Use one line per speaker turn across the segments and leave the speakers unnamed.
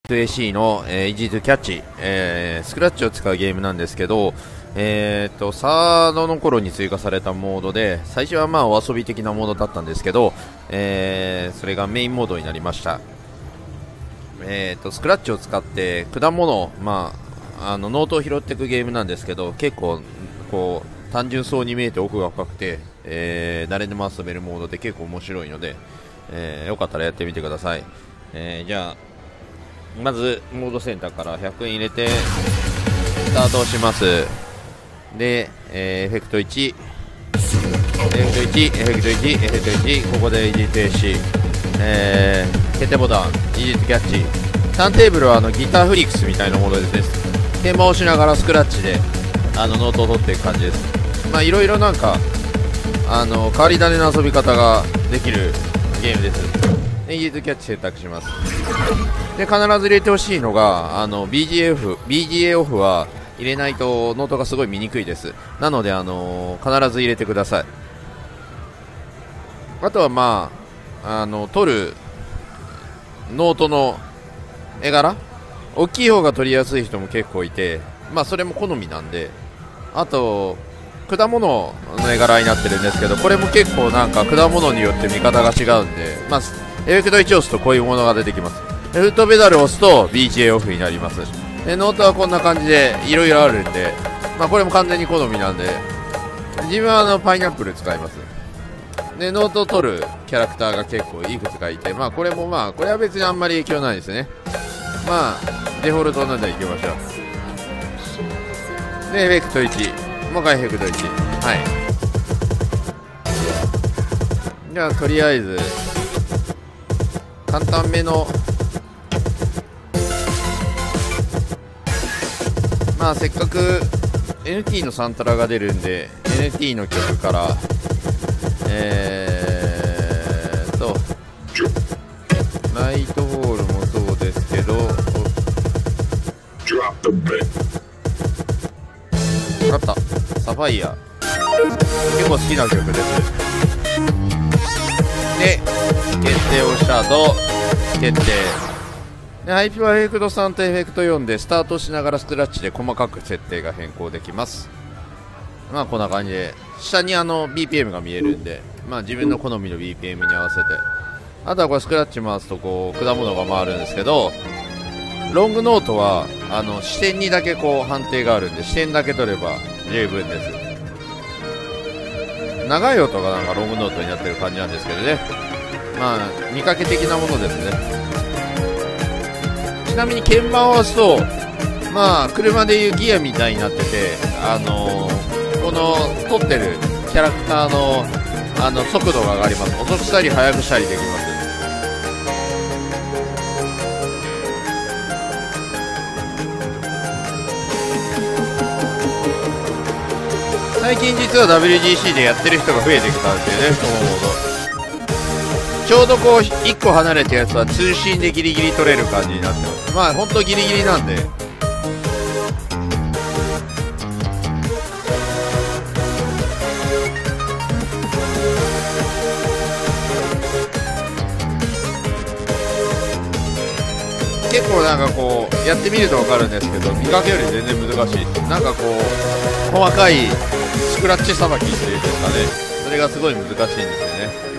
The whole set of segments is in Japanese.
AC の、Easy to Catch、スクラッチを使うゲームなんですけど、サードの頃に追加されたモードで、最初はまあお遊び的なモードだったんですけど、それがメインモードになりました。スクラッチを使って果物、ノートを拾っていくゲームなんですけど、結構こう単純そうに見えて奥が深くて、誰でも遊べるモードで結構面白いので、よかったらやってみてください。じゃあまずモードセンターから100円入れてスタートをします。で、エフェクト1、エフェクト1、エフェクト1、エフェクト1、ここで Easy to AC、決定ボタン Easy to Catch、ターンテーブルはギターフリックスみたいなものです。鍵盤を押しながらスクラッチでノートを取っていく感じです。いろいろなんか変わり種の遊び方ができるゲームです。Easy to Catch選択します。で、必ず入れてほしいのがBGA オフは入れないとノートがすごい見にくいです。なので必ず入れてください。あとは取るノートの絵柄、大きい方が取りやすい人も結構いて、それも好みなんで、あと果物の絵柄になってるんですけど、これも結構なんか果物によって見方が違うんで、エフェクト1押すとこういうものが出てきます。フットペダルを押すと BGA オフになります。で、ノートはこんな感じでいろいろあるんで、これも完全に好みなんで、自分はパイナップル使います。で、ノートを取るキャラクターが結構いくつかいて、これもこれは別にあんまり影響ないですね。デフォルトなんでいきましょう。で、エフェクト1、もう一回エフェクト1、はい。じゃあとりあえず簡単めのせっかく NT のサントラが出るんで NT の曲からナイトホールもそうですけど、あったサファイア、結構好きな曲です。で、決定をした後決定で、ハイピはエフェクト3とエフェクト4でスタートしながらスクラッチで細かく設定が変更できます。こんな感じで下にBPM が見えるんで、自分の好みの BPM に合わせて、あとはこれスクラッチ回すとこう果物が回るんですけど、ロングノートは視点にだけこう判定があるんで、視点だけ取れば十分です。長い音がなんかロングノートになってる感じなんですけどね、見かけ的なものですね。ちなみに鍵盤を押すと車でいうギアみたいになってて、この撮ってるキャラクターの速度が上がります。遅くしたり速くしたりできます。最近実は WGC でやってる人が増えてきたんですよね、このモード。ちょうどこう1個離れたやつは通信でギリギリ取れる感じになってます。ほんとギリギリなんで、結構なんかこうやってみると分かるんですけど、見かけより全然難しい。なんかこう細かいスクラッチさばきっていうんですかね、それがすごい難しいんですよね。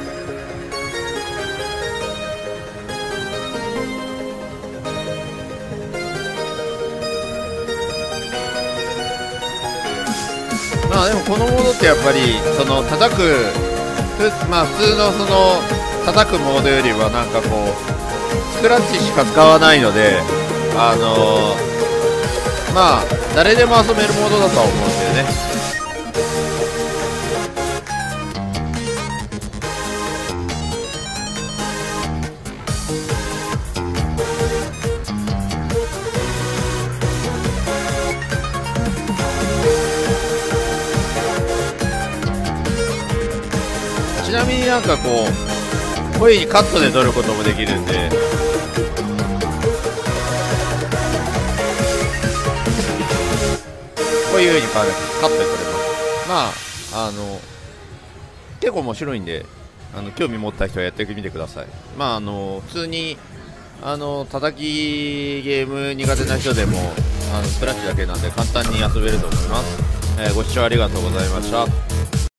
でもこのモードってやっぱり叩く普通の叩くモードよりはなんかこうスクラッチしか使わないので、誰でも遊べるモードだとは思うんですよね。ちなみになんかこうこういう風にカットで撮ることもできるんで、こういう風にカットで撮れます。結構面白いんで興味持った人はやってみてください。普通に叩きゲーム苦手な人でもスクラッチだけなんで簡単に遊べると思います。ご視聴ありがとうございました。